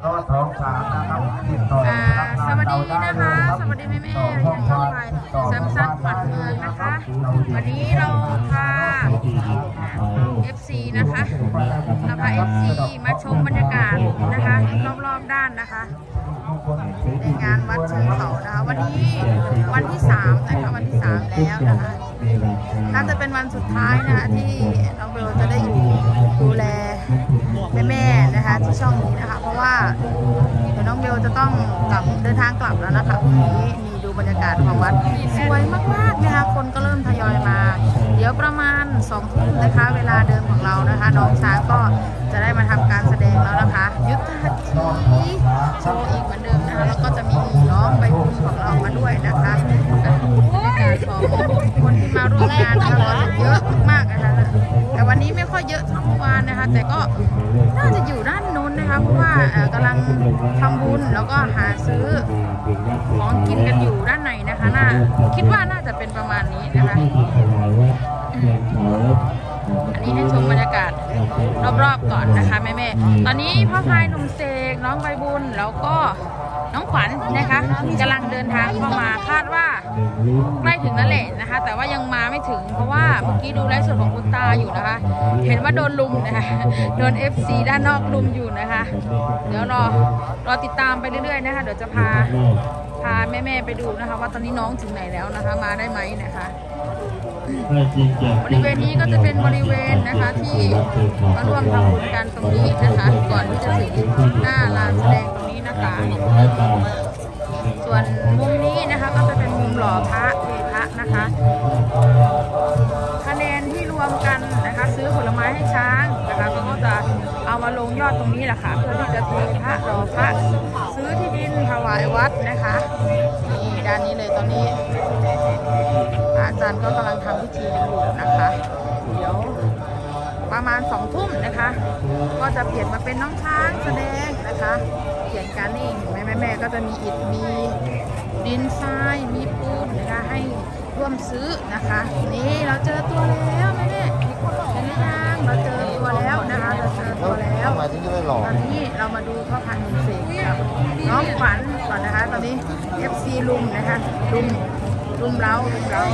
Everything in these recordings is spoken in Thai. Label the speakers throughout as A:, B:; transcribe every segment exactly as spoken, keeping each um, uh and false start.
A: ก็สองสามนะครับติดต่อสวัสดีนะคะสวัสดีแม่แม่ยังเข้าไปซัมซังขวัญเมืองนะคะวันนี้เราพา เอฟ ซี นะคะเราพา เอฟ ซี มาชมบรรยากาศนะคะรอบๆด้านนะคะในงานวัดเชิงเขานะคะวันนี้วันที่สามนะคะวันที่สามแล้วนะคะน่าจะเป็นวันสุดท้ายนะคะที่น้องเบลจะได้อยู่ดูแลแม่ๆนะคะที่ช่องนี้นะคะเพราะว่าเดี๋ยวน้องเบลจะต้องกลับเดินทางกลับแล้วนะคะวันนี้มีดูบรรยากาศของวัดสวยมากๆนะคะคนก็เริ่มทยอยมาเดี๋ยวประมาณสองทุ่มนะคะเวลาเดิมของเรานะคะน้องช้างก็จะได้มาทำการแสดงแล้วนะคะยุทธหัตถีโชว์อีกเหมือนเดิมนะคะแล้วก็จะมีน้องใบบุญของเรามาด้วยนะคะบรรยากาศของคนที่มาร่วมงานนะคะเยอะมากๆนะคะแต่วันนี้ไม่ค่อยเยอะเท่าเมื่อวานนะคะแต่ก็น่าจะอยู่ด้านนู้นนะคะเพราะว่ากำลังทำบุญแล้วก็หาซื้อของกินกันอยู่ด้านในนะคะน่าคิดว่าน่าจะเป็นประมาณนี้นะคะอันนี้ให้ชมบรรยากาศรอบๆก่อนนะคะแม่ๆตอนนี้พ่อพายหนุ่มเสกน้องใบบุญแล้วก็น้องขวัญนะคะกำลังเดินทางเข้ามาคาดว่าใกล้ถึงแล้วแหละนะคะแต่ว่ายังมาไม่ถึงเพราะว่าเมื่อกี้ดูไลฟ์สดของคุณตาอยู่นะคะเห็นว่าโดนลุมนะคะโดน เอฟ ซี ด้านนอกลุมอยู่นะคะเดี๋ยวรอรอติดตามไปเรื่อยๆนะคะเดี๋ยวจะพาพาแม่ๆไปดูนะคะว่าตอนนี้น้องถึงไหนแล้วนะคะมาได้ไหมนะคะบริเวณนี้ก็จะเป็นบริเวณนะคะที่มาร่วมทำบุญกันตรงนี้นะคะก่อนที่จะถึงหน้าลานแสดงตรงนี้นะคะส่วนมุมนี้นะคะก็จะเป็นมุมหล่อพระเทพระนะคะคะแนนที่รวมกันนะคะซื้อผลไม้ให้ช้างนะคะก็จะเอามาลงยอดตรงนี้แหละค่ะเพื่อที่จะเทพระหล่อพระซื้อที่ดินถวายวัดนะคะนี่ด้านนี้เลยตอนนี้อาจารย์ก็กำลังทำพิธีอยู่นะคะเดี๋ยวประมาณสองทุ่มนะคะก็จะเปลี่ยนมาเป็นน้องช้างแสดงนะคะเขียนการนี่แม่แม่แม่ก็จะมีอิฐมีดินทรายมีปูนนะคะให้ร่วมซื้อนะคะนี่เราเจอตัวแล้วแม่แม่เห็นหรือยังเราเจอตัวแล้วนะคะเราเจอตัวแล้วตอนนี้เรามาดูพ่อพันธุ์เสกกับน้องขวัญก่อนนะคะตอนนี้ เอฟ ซี ลุมนะคะลุมลุมเล้าลุมเล้า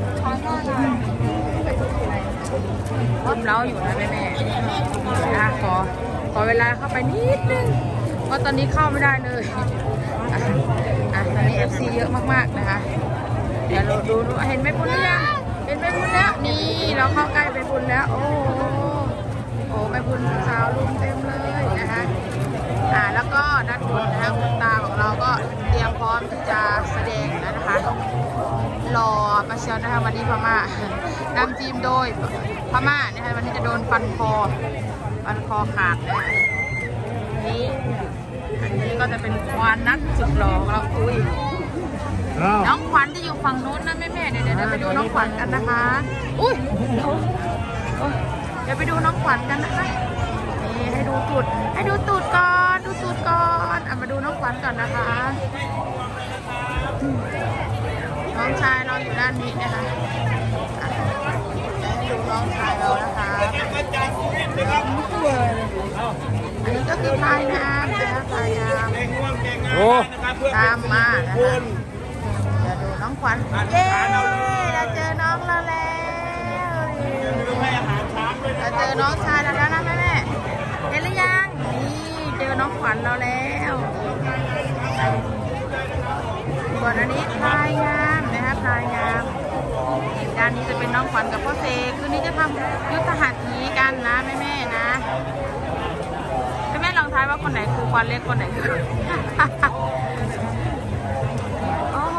A: ลุมเล้าอยู่นะแม่แม่นะขอขอเวลาเข้าไปนิดนึงเพราะตอนนี้เข้าไม่ได้เลยอ่ะอ่ะตอนนี้ เอฟ ซี เยอะมากๆนะคะเดี๋ยวเราดูดูเห็นไหมบุญหรือยังเห็นไหมบุญแล้วนี่เราเข้าใกล้ไปบุญแล้วโอ้โหไปบุญสาวลุมเต็มเลยนะคะอ่าแล้วก็ด้านบนนะคะคุณตาของเราก็เตรียมพร้อมที่จะแสดงแล้วนะคะรอมาเชียวนะคะวันนี้พม่านำทีมโดยพม่านะคะวันนี้จะโดนฟันคอฟันคอขาดนะนี่อันนี้ก็จะเป็นควานนักสุดหล่อเราอุ้ยน้องขวัญจะอยู่ฝั่งนู้นนะแม่แม่เดี๋ยวเดี๋ยวไปดูน้องขวัญกันนะคะอุ้ยเดี๋ยวเดี๋ยวไปดูน้องขวัญกันนะคะนี่ให้ดูตูดให้ดูตูดก่อนดูตูดก่อนอ่ะมาดูน้องขวัญก่อนนะคะน้องชายเราอยู่ด้านนี้นะคะให้ดูน้องชายเรานะคะอันนี้ก็คือพายน้ำนะคะพายน้ำตามมานะคะเดี๋ยวดูน้องขวัญเย้เราเจอน้องเราแล้วเราเจอน้องชายเราแล้วนะแม่แม่เห็นหรือยังนี่เจอน้องขวัญเราแล้วส่วนอันนี้พายงามนะคะพายงามด้านนี้จะเป็นน้องขวัญกับพ่อเสกคืนนี้จะทำยุทธหัตถีกันนะแม่แม่นะแม่แม่ลองทายว่าคนไหนคือควานเล็กคนไหนคือโอ้โห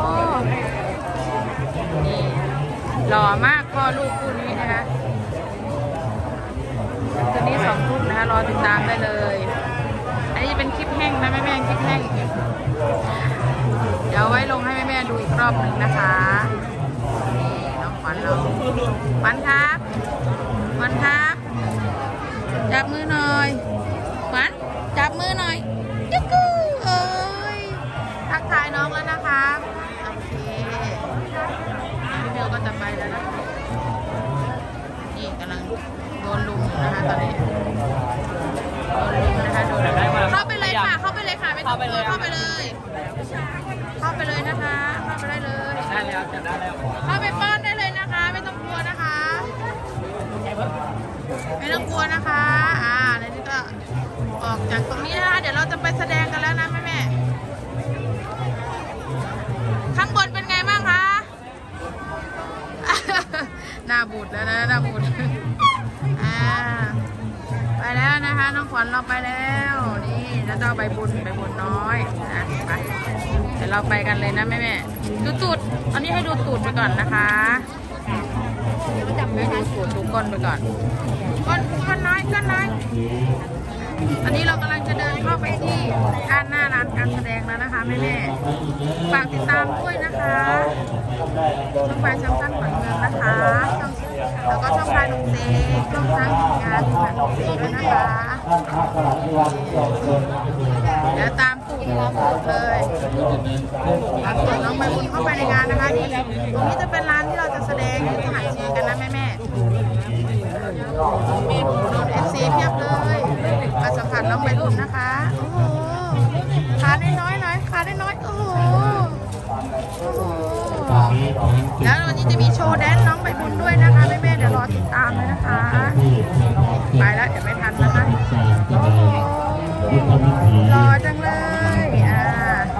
A: นี่หล่อมากพ่อลูกคู่นี้นะคะคืนนี้สองทุ่มนะคะรอติดตามได้เลยอันนี้จะเป็นคลิปแห้งนะแม่แม่คลิปแห้งเดี๋ยวไว้ลงให้แม่แม่ดูอีกรอบหนึ่งนะคะนี่น้องขวัญเราขวัญครับขวัญครับจับมือหน่อยขวัญจับมือหน่อยยุกกูเอ้ยทักทายน้องแล้วนะคะโอเคพี่เบลก็จะไปแล้วนะนี่กำลังโดนลุมนะคะตอนนี้โดนลุมนะคะโดนเข้าไปเลยค่ะเข้าไปเลยเข้าไปเลยเข้าไปเลยนะคะเข้าไปได้เลยได้แล้วจะได้แล้วเข้าไปป้อนได้เลยนะคะไม่ต้องกลัวนะคะไม่ต้องกลัวนะคะอ่าในนี้ก็ออกจากตรงนี้นะคะเดี๋ยวเราจะไปแสดงกันแล้วนะแม่แม่ข้างบนเป็นไงบ้างคะหน้าบูดแล้วนะหน้าบูดอ่าไปแล้วนะคะน้องขวัญเราไปแล้วนี่แล้วเราใบบุญใบบุญน้อยนะไปเดี๋ยวเราไปกันเลยนะแม่แม่ดูตูดตอนนี้ให้ดูตูดไปก่อนนะคะให้ดูตูดดูก้นไปก่อนก้นก้นน้อยก้นน้อยอันนี้เรากำลังจะเดินเข้าไปที่ด้านหน้าร้านการแสดงแล้วนะคะแม่แม่ฝากติดตามด้วยนะคะช่องไฟช่องสั้นขวัญเมืองนะคะแล้วก็ช่องไฟหนุ่มเซช่องสร้างงานหนุ่มเซด้วยนะคะเดี๋ยวตามตูดน้องเลยตามตูดน้องไปบุญเข้าไปในงานนะคะนี่ตรงนี้จะเป็นร้านที่เราจะแสดงที่จะหาเชียร์กันนะแม่แม่มีโดนเอฟซีเพียบเลยมาสัมผัสน้องใบบุญนะคะโอ้โหขาได้น้อยหน่อยขาได้น้อยโอ้โหโอ้โหแล้ววันนี้จะมีโชว์แดนน้องใบบุญด้วยนะคะแม่แม่เดี๋ยวรอติดตามเลยนะคะไปแล้วเดี๋ยวไม่ทันนะคะโอ้โหรอจังเลยอ่า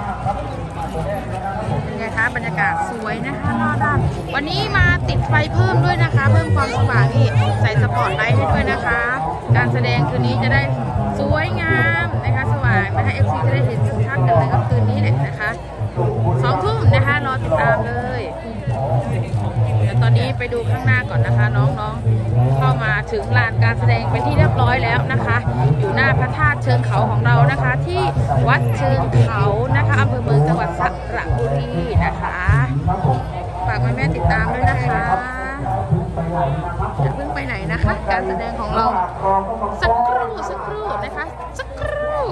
A: เป็นไงคะบรรยากาศสวยนะคะรอด้านวันนี้มาติดไฟเพิ่มด้วยนะคะเพิ่มความสว่างนี่ใส่สปอตไลท์ให้ด้วยนะคะการแสดงคืนนี้จะได้สวยงามนะคะสว่างนะคะเอฟซีจะได้เห็นชัดๆกันเลยก็คืนนี้แหละนะคะสองทุ่มนะคะรอติดตามเลยเดี๋ยวตอนนี้ไปดูข้างหน้าก่อนนะคะน้องๆเข้ามาถึงลานการแสดงเป็นที่เรียบร้อยแล้วนะคะอยู่หน้าพระธาตุเชิงเขาของเรานะคะที่วัดเชิงเขานะคะอำเภอเมืองจังหวัดสระบุรีนะคะฝากแม่ๆติดตามด้วยนะคะอย่าเพิ่งไปไหนนะคะการแสดงของเราสักครู่สักครู่นะคะสักครู่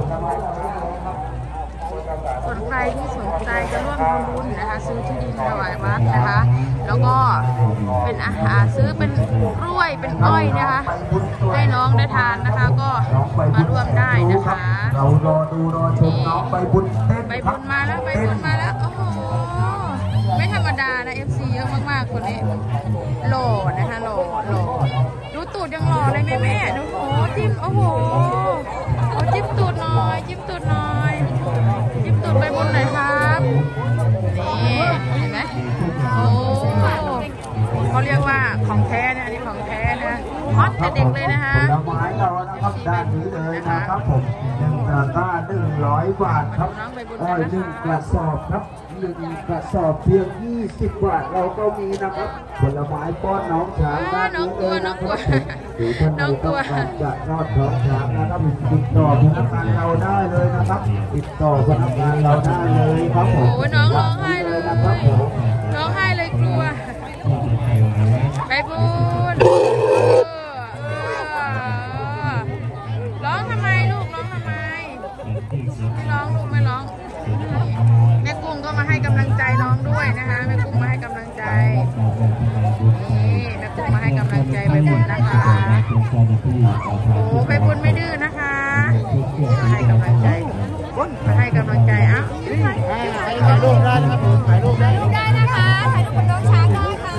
A: ส่วนใครที่สนใจจะร่วมทำบุญนะคะซื้อที่ดินถวายวัดนะคะแล้วก็เป็นอาหารซื้อเป็นกล้วยเป็นอ้อยนะคะให้น้องได้ทานนะคะก็มาร่วมได้นะคะ
B: เรารอดูรอชมน้องใบบุญเต้น
A: ใบบุญมาแล้วใบบุญมาแล้วโอ้โหไม่ธรรมดานะเอฟซีเยอะมากๆคนนี้หล่อนะคะหล่อหล่อดูตูดยังหล่อเลยแม่แม่ดูโอ้จิ้มโอ้โหโอ้จิ้มตูดหน่อยจิ้มตูดหน่อยจิ้มตูดใบบุญหน่อยครับนี่เห็นไหมโอ้เขาเรียกว่าของแท้นะอันนี้ของแท้นะฮอตแต่เด็กเลยนะคะ
B: ผลไม้เรานะครับด้านนี้เลยนะครับผมหนึ่งตะกร้าหนึ่งร้อยบาทครับอ้อยหนึ่งกระสอบครับหนึ่งกระสอบเพียงยี่สิบบาทเราก็มีนะครับผลไม้ป้อนน้องช้างด้านนี้เลยนะครับหรือท่านใดต้องการจะทอดท้องช้างนะครับติดต่อพนักงานเราได้เลยนะครับติดต่อพนักงานเราได้เลยครับผม
A: โอ้น้องร้องไห้เลยนะครับร้องไห้เลยกลัวไปบุญร้องทำไมลูกร้องทำไมไม่ร้องลูกไม่ร้องแม่กุ้งก็มาให้กำลังใจน้องด้วยนะคะแม่กุ้งมาให้กำลังใจนี่แม่กุ้งมาให้กำลังใจไปบุญนะคะโอ้ไปบุญไม่ดื้อนะคะมาให้กำลังใจมาให้กำลังใจอ่ะ
B: ถ่ายรูปได้นะครับผมถ่ายรูปได้
C: ได้นะคะถ่ายรูปกับน้องช้างได้ค่ะ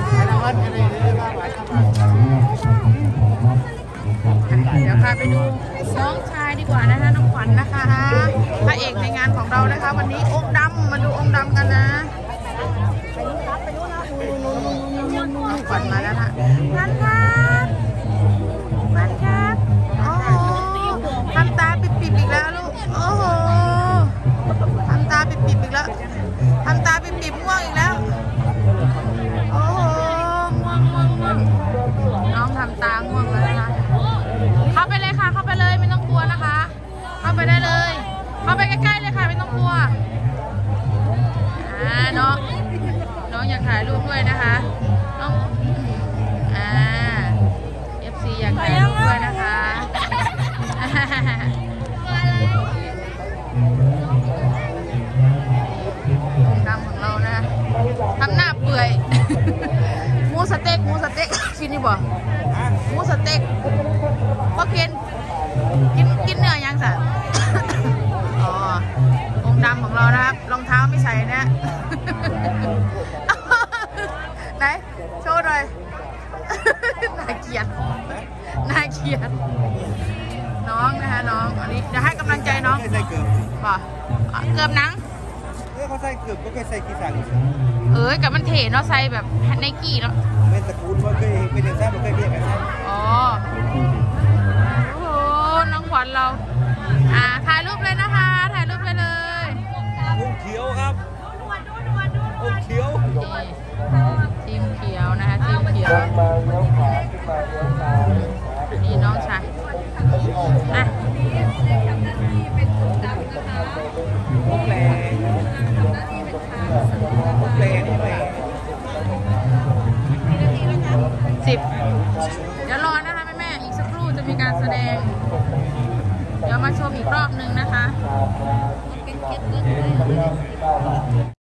A: เดี๋ยวพาไปดูน้องชายดีกว่านะคะน้องขวัญนะคะพระเอกในงานของเรานะคะวันนี้องค์ดำมาดูองค์ดำกันนะ
C: ไปนู่นครับไปนู่นนะ
A: น้องขวัญมาแล้วนะนั่นครับนั่นครับโอ้โหทำตาปิบๆอีกแล้วลูกโอ้โหทำตาปิบๆอีกแล้วทำตาปิบๆง่วงอีกแล้วโอ้โหง่วงง่วงง่วงน้องทำตาง่วงแล้วนะคะเข้าไปเลยค่ะเข้าไปเลยไม่ต้องกลัวนะคะเข้าไปได้เลยเข้าไปใกล้ๆเลยค่ะไม่ต้องกลัวอ่าน้องน้องอยากถ่ายรูปด้วยนะคะน้องอ่า เอฟ ซี อยากถ่ายรูปด้วยนะคะดำของเรานะทำหน้าเปื่อยหมูสเต็กหมูสเต็กชิ้นนี้บ่หมูสเต็กก็กินกินกินเนื้อยังสัตว์อ๋อไหนโชว์หน่อย น่าเกลียดน่าเกลียดน้องนะคะน้องอันนี้เดี๋ยวให้กำลังใจน้อง
D: เคยใส่เกือบ
A: บ่เกือบนัง
D: เออเขาใส่เกือบก็เคยใส่กีสัง
A: เอ้ยกับมันเถเนาะใส่แบบไนกี้เนาะ
D: เป็นตระกูลว่าเคยเป็นเดือนซ่ามันเคยเรียกกันซ่า
A: อ๋อโอ้โหน้องขวัญเราอ่าถ่ายรูปเลยนะคะถ่ายรูปไปเลย
D: วงเขียวครับวงเขียว
A: ทีมเขียวนะคะทีมเขียว
B: มาเลี้ยวขวาขึ้นมาเลี้ยวซ้าย
A: อันนี้น้องชายอ่ะ
D: วงแหลงวงแหลงวงแหลง
A: สิบเดี๋ยวรอนะคะแม่แม่ๆอีกสักครู่จะมีการแสดง เดี๋ยวมาชมอีกรอบนึงนะคะ